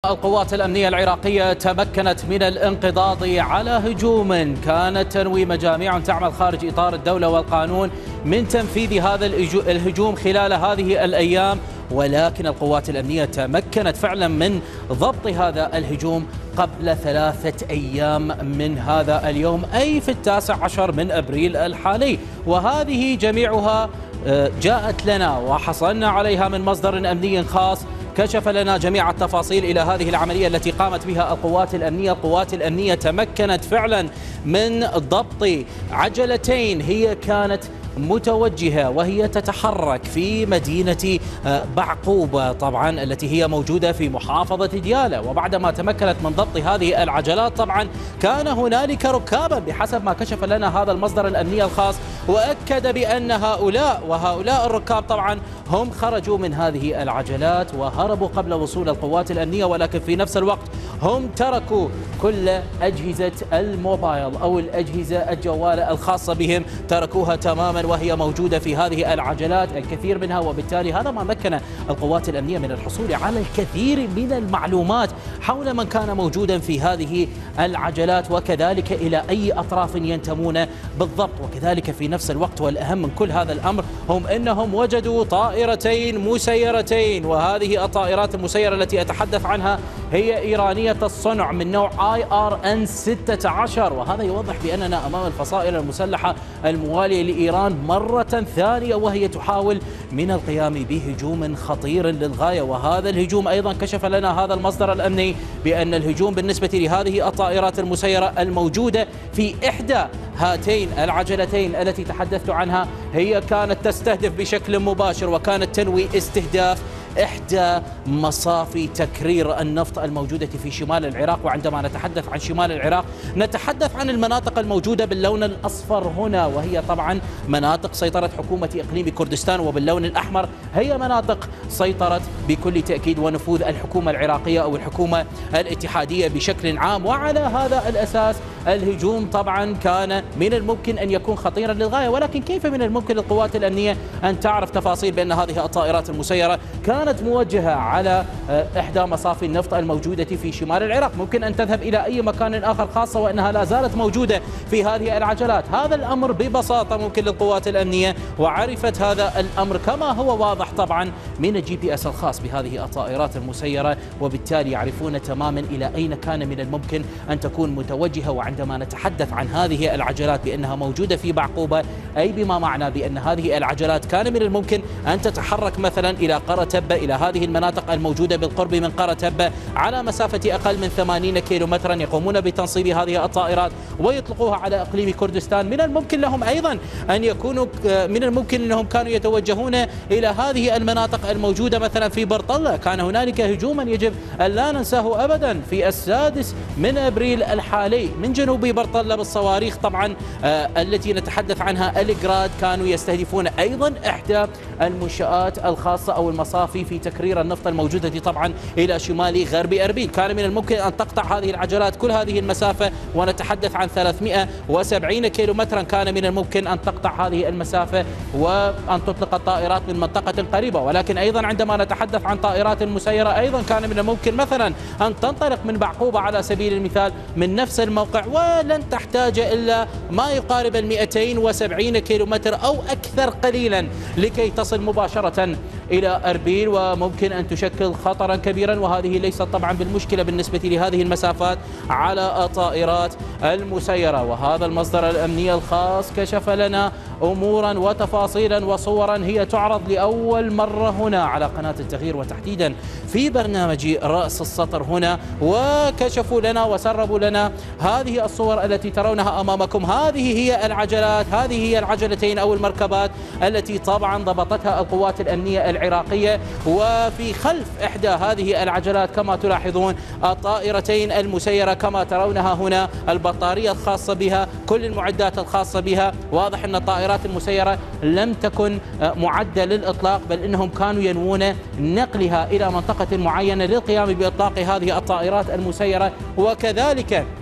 القوات الأمنية العراقية تمكنت من الانقضاض على هجوم كانت تنوي مجاميع تعمل خارج إطار الدولة والقانون من تنفيذ هذا الهجوم خلال هذه الأيام، ولكن القوات الأمنية تمكنت فعلا من ضبط هذا الهجوم قبل 3 أيام من هذا اليوم، أي في 19 من أبريل الحالي. وهذه جميعها جاءت لنا وحصلنا عليها من مصدر أمني خاص كشف لنا جميع التفاصيل إلى هذه العملية التي قامت بها القوات الأمنية. القوات الأمنية تمكنت فعلا من ضبط عجلتين هي كانت متوجهة وهي تتحرك في مدينة بعقوبة طبعا التي هي موجودة في محافظة ديالى. وبعدما تمكنت من ضبط هذه العجلات طبعا كان هنالك ركابا بحسب ما كشف لنا هذا المصدر الأمني الخاص، وأكد بأن هؤلاء الركاب طبعا هم خرجوا من هذه العجلات وهربوا قبل وصول القوات الأمنية، ولكن في نفس الوقت هم تركوا كل أجهزة الموبايل أو الأجهزة الجوالة الخاصة بهم، تركوها تماما وهي موجودة في هذه العجلات الكثير منها. وبالتالي هذا ما مكن القوات الأمنية من الحصول على الكثير من المعلومات حول من كان موجودا في هذه العجلات، وكذلك إلى أي أطراف ينتمون بالضبط. وكذلك في نفس الوقت والأهم من كل هذا الأمر هم أنهم وجدوا طائرتين مسيرتين، وهذه الطائرات المسيرة التي أتحدث عنها هي إيرانية الصنع من نوع IRN 16، وهذا يوضح بأننا أمام الفصائل المسلحة الموالية لإيران مرة ثانية وهي تحاول من القيام بهجوم خطير للغاية. وهذا الهجوم أيضا كشف لنا هذا المصدر الأمني بأن الهجوم بالنسبة لهذه الطائرات المسيرة الموجودة في إحدى هاتين العجلتين التي تحدثت عنها هي كانت تستهدف بشكل مباشر وكانت تنوي استهداف إحدى مصافي تكرير النفط الموجودة في شمال العراق. وعندما نتحدث عن شمال العراق نتحدث عن المناطق الموجودة باللون الأصفر هنا، وهي طبعا مناطق سيطرة حكومة إقليم كردستان، وباللون الأحمر هي مناطق سيطرة بكل تأكيد ونفوذ الحكومة العراقية أو الحكومة الاتحادية بشكل عام. وعلى هذا الأساس الهجوم طبعا كان من الممكن أن يكون خطيرا للغاية، ولكن كيف من الممكن للقوات الأمنية أن تعرف تفاصيل بأن هذه الطائرات المسيرة كانت موجهة على إحدى مصافي النفط الموجودة في شمال العراق؟ ممكن أن تذهب إلى أي مكان آخر، خاصة وأنها لا زالت موجودة في هذه العجلات. هذا الأمر ببساطة ممكن للقوات الأمنية، وعرفت هذا الأمر كما هو واضح طبعا من الGPS الخاص بهذه الطائرات المسيرة، وبالتالي يعرفون تماما إلى أين كان من الممكن أن تكون متوجهة. وعندما نتحدث عن هذه العجلات بأنها موجودة في بعقوبة، أي بما معنى بأن هذه العجلات كان من الممكن أن تتحرك مثلا إلى قرى تبة، إلى هذه المناطق الموجودة بالقرب من قرى تبة على مسافة أقل من 80 كيلومترا، يقومون بتنصيب هذه الطائرات ويطلقوها على إقليم كردستان. من الممكن لهم أيضا أن يكونوا من الممكن أنهم كانوا يتوجهون إلى هذه المناطق الموجودة مثلا في برطلة. كان هنالك هجوما يجب أن لا ننساه أبدا في 6 من أبريل الحالي من جنوب برطلة بالصواريخ طبعا التي نتحدث عنها الجراد، كانوا يستهدفون أيضا إحدى المنشآت الخاصة أو المصافي في تكرير النفط الموجودة طبعا إلى شمال غرب أربيل. كان من الممكن أن تقطع هذه العجلات كل هذه المسافة، ونتحدث عن 370 كيلومترا، كان من الممكن أن تقطع هذه المسافة وأن تطلق الطائرات من منطقة قريبة. ولكن أيضا عندما نتحدث عن طائرات مسيرة أيضا كان من الممكن مثلا أن تنطلق من بعقوبة على سبيل المثال من نفس الموقع، ولن تحتاج إلا ما يقارب 270 كيلومتر أو أكثر قليلا لكي تصل مباشرة إلى أربيل، وممكن أن تشكل خطرا كبيرا. وهذه ليست طبعا بالمشكلة بالنسبة لهذه المسافات على الطائرات المسيرة. وهذا المصدر الأمني الخاص كشف لنا أمورا وتفاصيلا وصورا هي تعرض لأول مرة هنا على قناة التغيير، وتحديدا في برنامج رأس السطر هنا، وكشفوا لنا وسربوا لنا هذه الصور التي ترونها أمامكم. هذه هي العجلات، هذه هي العجلتين أو المركبات التي طبعا ضبطتها القوات الأمنية العراقية. وفي خلف إحدى هذه العجلات كما تلاحظون الطائرتين المسيرة كما ترونها هنا، البطارية الخاصة بها، كل المعدات الخاصة بها. واضح أن الطائرات المسيرة لم تكن معدة للإطلاق، بل إنهم كانوا ينوون نقلها إلى منطقة معينة للقيام بإطلاق هذه الطائرات المسيرة. وكذلك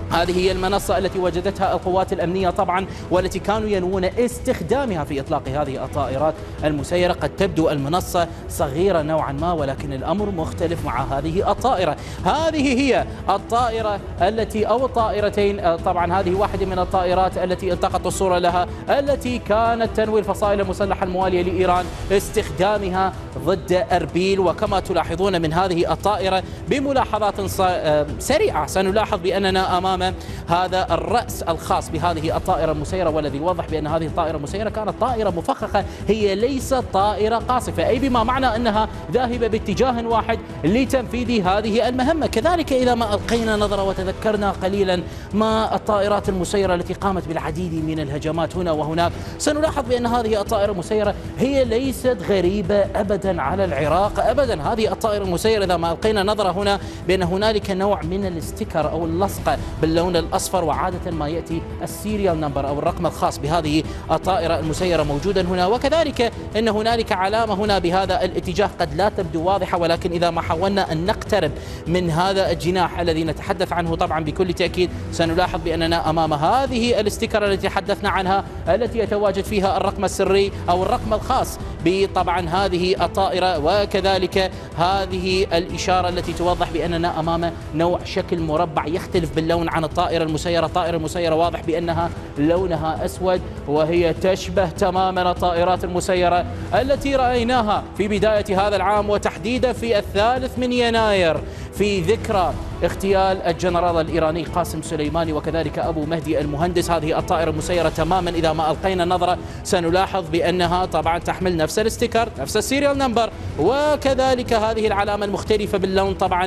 هذه هي المنصة التي وجدتها القوات الأمنية طبعا، والتي كانوا ينوون استخدامها في إطلاق هذه الطائرات المسيرة. قد تبدو المنصة صغيرة نوعا ما، ولكن الأمر مختلف مع هذه الطائرة. هذه هي الطائرة التي أو الطائرتين، طبعا هذه واحدة من الطائرات التي التقط الصورة لها، التي كانت تنوي الفصائل المسلحة الموالية لإيران استخدامها ضد أربيل. وكما تلاحظون من هذه الطائرة بملاحظات سريعة سنلاحظ بأننا أمام هذا الرأس الخاص بهذه الطائرة المسيرة، والذي يوضح بأن هذه الطائرة المسيرة كانت طائرة مفخخة، هي ليست طائرة قاصفة، أي بما معنى أنها ذاهبة باتجاه واحد لتنفيذ هذه المهمة. كذلك إذا ما ألقينا نظرة وتذكرنا قليلا ما الطائرات المسيرة التي قامت بالعديد من الهجمات هنا وهناك، سنلاحظ بأن هذه الطائرة المسيرة هي ليست غريبة أبدا على العراق أبدا. هذه الطائرة المسيرة إذا ما ألقينا نظرة هنا بأن هنالك نوع من الاستيكر أو اللصقة باللون الأصفر، وعادة ما يأتي السيريال نمبر أو الرقم الخاص بهذه الطائرة المسيرة موجودا هنا. وكذلك أن هنالك علامة هنا بهذا الاتجاه قد لا تبدو واضحة، ولكن إذا ما حاولنا أن نقترب من هذا الجناح الذي نتحدث عنه طبعا بكل تأكيد سنلاحظ بأننا أمام هذه الاستيكر التي تحدثنا عنها، التي يتواجد فيها الرقم السري أو الرقم الخاص بطبعا هذه الطائرة، وكذلك هذه الإشارة التي توضح بأننا أمام نوع شكل مربع يختلف باللون عن الطائرة المسيرة. الطائرة المسيرة واضح بأنها لونها أسود، وهي تشبه تماما الطائرات المسيرة التي رأيناها في بداية هذا العام، وتحديدا في 3 يناير في ذكرى اغتيال الجنرال الإيراني قاسم سليماني وكذلك أبو مهدي المهندس. هذه الطائرة المسيرة تماما إذا ما ألقينا نظرة سنلاحظ بأنها طبعا تحمل نفس الاستيكر، نفس السيريال نمبر، وكذلك هذه العلامة المختلفة باللون طبعا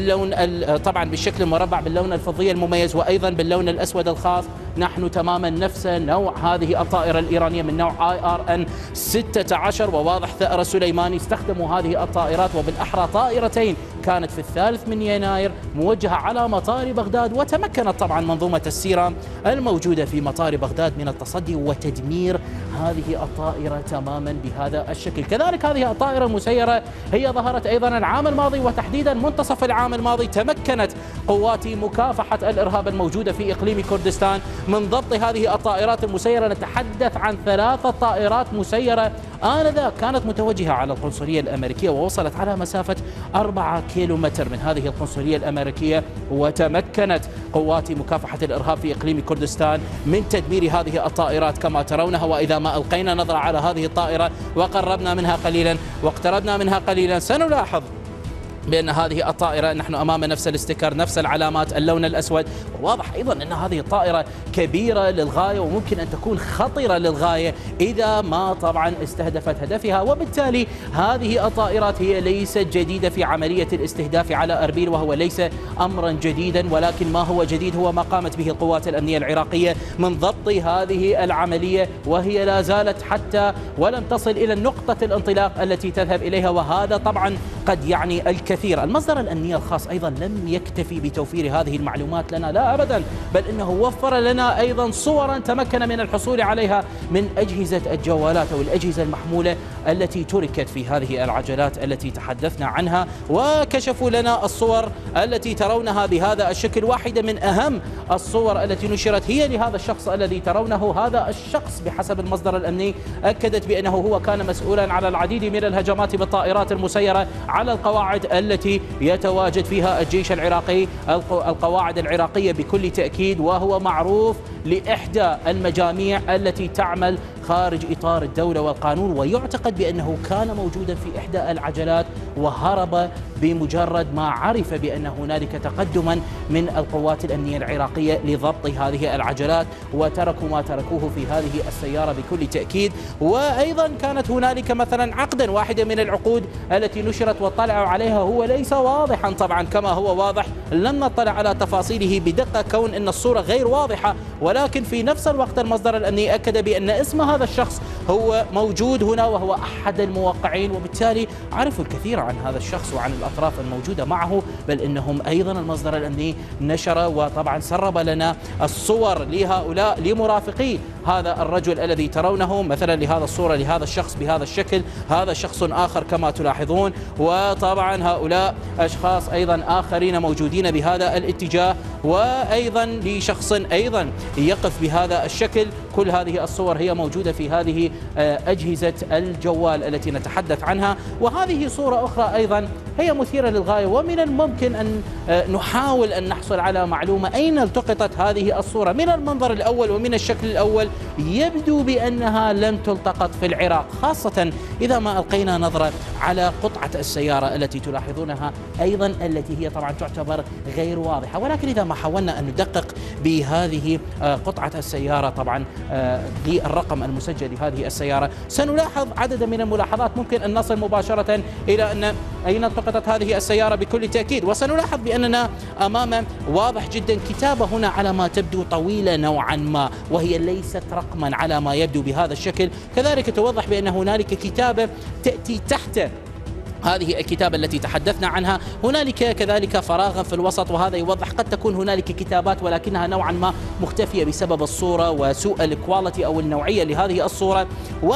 طبعا بالشكل المربع باللون الفضي المميز، وأيضا باللون الأسود الخاص. نحن تماما نفس نوع هذه الطائرة الإيرانية من نوع IRN 16، وواضح ثأر سليماني استخدموا هذه الطائرات، وبالأحرى طائرتين كانت في 3 يناير موجهة على مطار بغداد، وتمكنت طبعا منظومة السيرام الموجودة في مطار بغداد من التصدي وتدمير هذه الطائرة تماما بهذا الشكل. كذلك هذه الطائرة المسيرة هي ظهرت أيضا العام الماضي، وتحديدا منتصف العام الماضي تمكنت قوات مكافحة الإرهاب الموجودة في إقليم كردستان من ضبط هذه الطائرات المسيرة. نتحدث عن 3 طائرات مسيرة آنذاك كانت متوجهة على القنصلية الأمريكية، ووصلت على مسافة 4 كيلومتر من هذه القنصلية الأمريكية، وتمكنت قوات مكافحة الإرهاب في إقليم كردستان من تدمير هذه الطائرات كما ترونها. وإذا ما ألقينا نظرة على هذه الطائرة وقربنا منها قليلا واقتربنا منها قليلا سنلاحظ بأن هذه الطائرة نحن أمام نفس الاستيكر، نفس العلامات، اللون الأسود. واضح أيضا أن هذه الطائرة كبيرة للغاية، وممكن أن تكون خطرة للغاية إذا ما طبعا استهدفت هدفها. وبالتالي هذه الطائرات هي ليست جديدة في عملية الاستهداف على أربيل، وهو ليس أمرا جديدا، ولكن ما هو جديد هو ما قامت به القوات الأمنية العراقية من ضبط هذه العملية، وهي لا زالت حتى ولم تصل إلى نقطة الانطلاق التي تذهب إليها. وهذا طبعا قد يعني الكثير. المصدر الأمني الخاص أيضا لم يكتفي بتوفير هذه المعلومات لنا، لا أبدا، بل إنه وفر لنا أيضا صورا تمكن من الحصول عليها من أجهزة الجوالات أو الأجهزة المحمولة التي تركت في هذه العجلات التي تحدثنا عنها، وكشفوا لنا الصور التي ترونها بهذا الشكل. واحدة من أهم الصور التي نشرت هي لهذا الشخص الذي ترونه. هذا الشخص بحسب المصدر الأمني أكدت بأنه هو كان مسؤولا على العديد من الهجمات بالطائرات المسيرة على القواعد التي يتواجد فيها الجيش العراقي، القواعد العراقية بكل تأكيد، وهو معروف لإحدى المجاميع التي تعمل خارج إطار الدولة والقانون. ويعتقد بأنه كان موجودا في إحدى العجلات وهرب بمجرد ما عرف بأن هنالك تقدما من القوات الأمنية العراقية لضبط هذه العجلات، وتركوا ما تركوه في هذه السيارة بكل تأكيد. وأيضا كانت هنالك مثلا عقدا، واحدة من العقود التي نشرت واطلعوا عليها هو ليس واضحا طبعا كما هو واضح، لم نطلع على تفاصيله بدقة كون أن الصورة غير واضحة، ولكن في نفس الوقت المصدر الأمني أكد بأن اسم هذا الشخص هو موجود هنا وهو أحد الموقعين، وبالتالي عرفوا الكثير عن هذا الشخص وعن الأطراف الموجودة معه. بل إنهم أيضا المصدر الأمني نشر وطبعا سرب لنا الصور لهؤلاء لمرافقي هذا الرجل الذي ترونه مثلا لهذا الصورة لهذا الشخص بهذا الشكل، هذا شخص آخر كما تلاحظون، وطبعا هؤلاء أشخاص أيضا آخرين موجودين بهذا الاتجاه، وأيضا لشخص أيضا يقف بهذا الشكل. كل هذه الصور هي موجودة في هذه أجهزة الجوال التي نتحدث عنها. وهذه صورة أخرى أيضا هي مثيرة للغاية، ومن الممكن أن نحاول أن نحصل على معلومة أين التقطت هذه الصورة. من المنظر الأول ومن الشكل الأول يبدو بأنها لم تلتقط في العراق، خاصة إذا ما ألقينا نظرة على قطعة السيارة التي تلاحظونها أيضا، التي هي طبعا تعتبر غير واضحة. ولكن إذا ما حاولنا أن ندقق بهذه قطعة السيارة طبعا للرقم المسجل لهذه السيارة، سنلاحظ عددا من الملاحظات. ممكن أن نصل مباشرة إلى أن أين التقطت هذه السيارة بكل تأكيد، وسنلاحظ بأننا أمام واضح جدا كتابة هنا على ما تبدو طويلة نوعا ما، وهي ليست رقما على ما يبدو بهذا الشكل. كذلك توضح بأن هنالك كتابة تأتي تحت هذه الكتابة التي تحدثنا عنها، هنالك كذلك فراغا في الوسط، وهذا يوضح قد تكون هنالك كتابات ولكنها نوعا ما مختفية بسبب الصورة وسوء الكواليتي أو النوعية لهذه الصورة.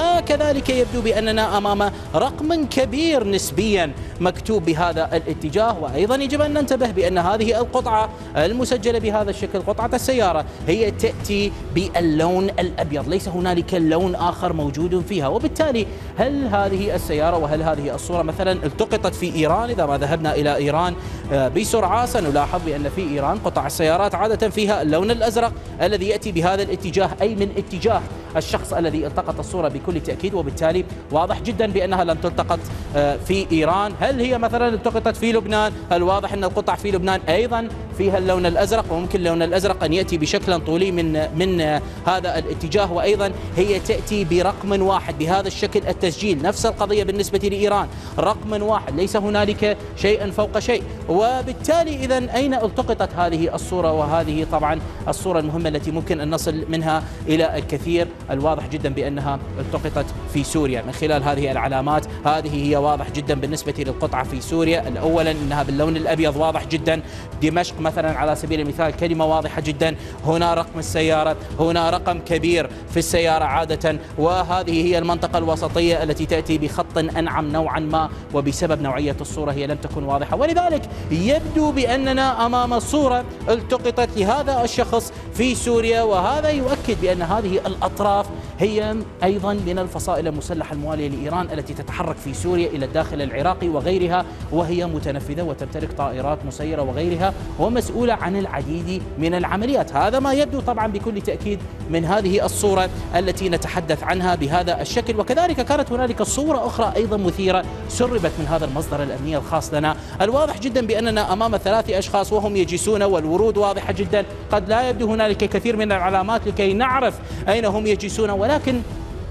وكذلك يبدو بأننا أمام رقم كبير نسبيا مكتوب بهذا الاتجاه. وأيضا يجب أن ننتبه بأن هذه القطعة المسجلة بهذا الشكل قطعة السيارة هي تأتي باللون الأبيض، ليس هنالك لون آخر موجود فيها. وبالتالي هل هذه السيارة وهل هذه الصورة مثلا التقطت في إيران؟ إذا ما ذهبنا إلى إيران بسرعة سنلاحظ بأن في إيران قطع السيارات عادة فيها اللون الأزرق الذي يأتي بهذا الاتجاه، أي من اتجاه الشخص الذي التقط الصورة بكل تأكيد. وبالتالي واضح جدا بأنها لم تلتقط في إيران. هل هي مثلا التقطت في لبنان؟ الواضح أن القطع في لبنان أيضا فيها اللون الأزرق، وممكن اللون الأزرق أن يأتي بشكل طولي من هذا الاتجاه، وأيضا هي تأتي برقم واحد بهذا الشكل التسجيل. نفس القضية بالنسبة لإيران، رقم واحد، ليس هنالك شيئا فوق شيء. وبالتالي إذن أين التقطت هذه الصورة؟ وهذه طبعا الصورة المهمة التي ممكن أن نصل منها إلى الكثير. الواضح جدا بأنها التقطت في سوريا من خلال هذه العلامات. هذه هي واضح جدا بالنسبة للقطعة في سوريا. الأولا أنها باللون الأبيض واضح جدا. دمشق مثلا على سبيل المثال كلمة واضحة جدا. هنا رقم السيارة، هنا رقم كبير في السيارة عادة. وهذه هي المنطقة الوسطية التي تأتي بخط أنعم نوعا ما، وبسبب نوعية الصورة هي لم تكن واضحة. ولذلك يبدو بأننا أمام صورة التقطت لهذا الشخص في سوريا، وهذا يؤكد بأن هذه الأطراف هي أيضا من الفصائل المسلحة الموالية لإيران التي تتحرك في سوريا إلى الداخل العراقي وغيرها، وهي متنفذة وتمتلك طائرات مسيرة وغيرها، ومسؤولة عن العديد من العمليات. هذا ما يبدو طبعا بكل تأكيد من هذه الصورة التي نتحدث عنها بهذا الشكل. وكذلك كانت هنالك صورة أخرى أيضا مثيرة سربت من هذا المصدر الأمني الخاص لنا. الواضح جدا بأننا أمام 3 أشخاص وهم يجلسون، والورود واضحة جدا. قد لا يبدو هنالك كثير من العلامات لكي نعرف أين هم يجلسون، ولكن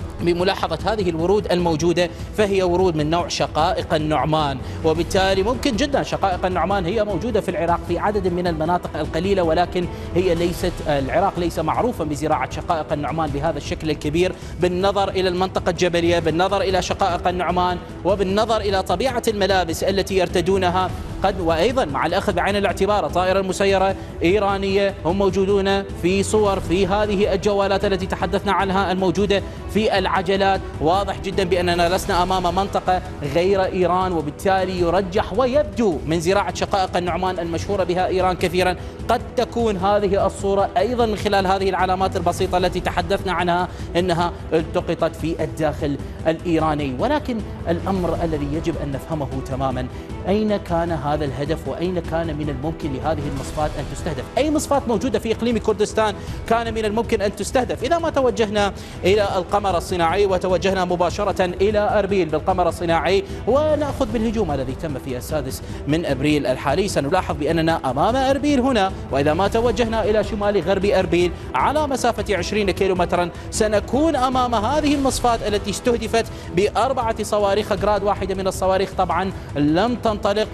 بملاحظة هذه الورود الموجودة فهي ورود من نوع شقائق النعمان. وبالتالي ممكن جدا شقائق النعمان هي موجودة في العراق في عدد من المناطق القليلة، ولكن هي ليست، العراق ليس معروفا بزراعة شقائق النعمان بهذا الشكل الكبير. بالنظر إلى المنطقة الجبلية، بالنظر إلى شقائق النعمان، وبالنظر إلى طبيعة الملابس التي يرتدونها، وأيضا مع الأخذ بعين الاعتبار الطائرة المسيرة إيرانية، هم موجودون في صور في هذه الجوالات التي تحدثنا عنها الموجودة في العجلات. واضح جدا بأننا لسنا أمام منطقة غير إيران، وبالتالي يرجح ويبدو من زراعة شقائق النعمان المشهورة بها إيران كثيرا قد تكون هذه الصورة أيضا من خلال هذه العلامات البسيطة التي تحدثنا عنها أنها التقطت في الداخل الإيراني. ولكن الأمر الذي يجب أن نفهمه تماما، أين كان هذا الهدف وأين كان من الممكن لهذه المصفات أن تستهدف؟ أي مصفات موجودة في إقليم كردستان كان من الممكن أن تستهدف؟ إذا ما توجهنا إلى القمر الصناعي وتوجهنا مباشرة إلى أربيل بالقمر الصناعي ونأخذ بالهجوم الذي تم في 6 من أبريل الحالي، سنلاحظ بأننا أمام أربيل هنا. وإذا ما توجهنا إلى شمال غرب أربيل على مسافة 20 كيلومترا سنكون أمام هذه المصفات التي استهدفت ب4 صواريخ جراد. واحدة من الصواريخ طبعا لم تنطلق، مصفاة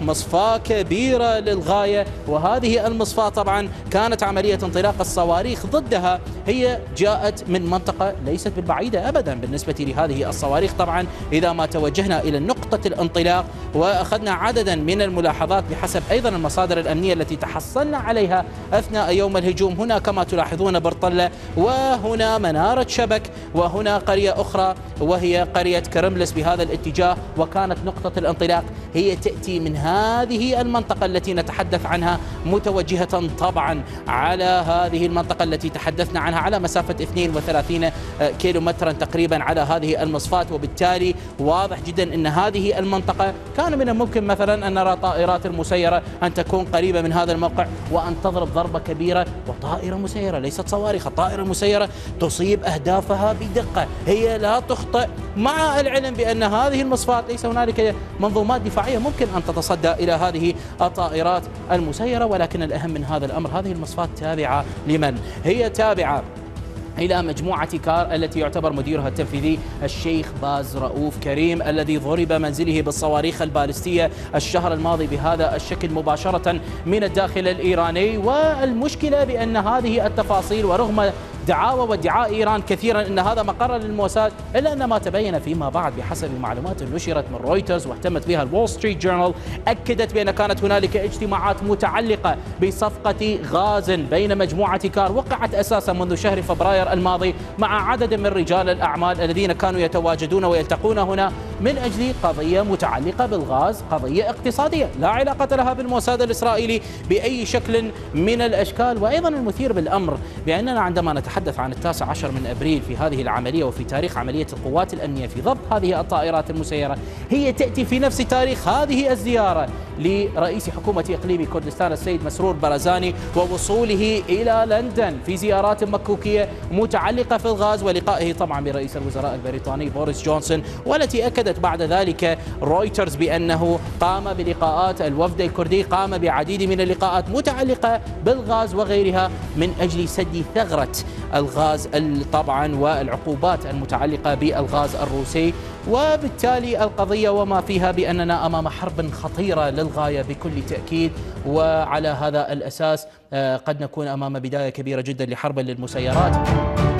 وكبيرة للغاية. وهذه المصفاة طبعا كانت عملية انطلاق الصواريخ ضدها هي جاءت من منطقة ليست بالبعيدة أبدا بالنسبة لهذه الصواريخ. طبعا إذا ما توجهنا إلى نقطة الانطلاق وأخذنا عددا من الملاحظات بحسب أيضا المصادر الأمنية التي تحصلنا عليها أثناء يوم الهجوم، هنا كما تلاحظون برطلة، وهنا منارة شبك، وهنا قرية أخرى وهي قرية كرملس بهذا الاتجاه. وكانت نقطة الانطلاق هي تأتي من هذه المنطقة التي نتحدث عنها متوجهة طبعا على هذه المنطقة التي تحدثنا عنها على مسافة 32 كيلومترا تقريبا على هذه المصفاة. وبالتالي واضح جدا أن هذه المنطقة كان من الممكن مثلا أن نرى طائرات المسيرة أن تكون قريبة من هذا الموقع وأن تضرب ضربة كبيرة. وطائرة مسيرة ليست صواريخ، الطائرة المسيرة تصيب أهدافها بدقة، هي لا تخطئ، مع العلم بأن هذه المصفاة ليس هنالك منظومات دفاعية ممكن أن تتصدى إلى هذه الطائرات المسيرة. ولكن الأهم من هذا الأمر هذه المصفاة تابعة لمن؟ هي تابعة إلى مجموعة كار التي يعتبر مديرها التنفيذي الشيخ باز رؤوف كريم، الذي ضرب منزله بالصواريخ البالستية الشهر الماضي بهذا الشكل مباشرة من الداخل الإيراني. والمشكلة بأن هذه التفاصيل ورغم دعاوى وادعاء إيران كثيرا أن هذا مقر للموساد، إلا أن ما تبين فيما بعد بحسب معلومات نشرت من رويترز واهتمت بها الول ستريت جورنال أكدت بأن كانت هنالك اجتماعات متعلقة بصفقة غاز بين مجموعة كار وقعت أساسا منذ شهر فبراير الماضي مع عدد من رجال الأعمال الذين كانوا يتواجدون ويلتقون هنا من أجل قضية متعلقة بالغاز، قضية اقتصادية لا علاقة لها بالموساد الإسرائيلي بأي شكل من الأشكال. وأيضا المثير بالأمر بأننا عندما نتحدث عن 19 من أبريل في هذه العملية وفي تاريخ عملية القوات الأمنية في ضبط هذه الطائرات المسيرة، هي تأتي في نفس تاريخ هذه الزيارة لرئيس حكومة إقليم كردستان السيد مسرور بارزاني ووصوله إلى لندن في زيارات مكوكية متعلقة في الغاز ولقائه طبعا برئيس الوزراء البريطاني بوريس جونسون، والتي أكدت بعد ذلك رويترز بأنه قام بلقاءات الوفد الكردي، قام بعديد من اللقاءات متعلقة بالغاز وغيرها من أجل سد ثغرة الغاز طبعا والعقوبات المتعلقة بالغاز الروسي. وبالتالي القضية وما فيها بأننا أمام حرب خطيرة للغاية بكل تأكيد. وعلى هذا الأساس قد نكون أمام بداية كبيرة جدا لحرب للمسيرات.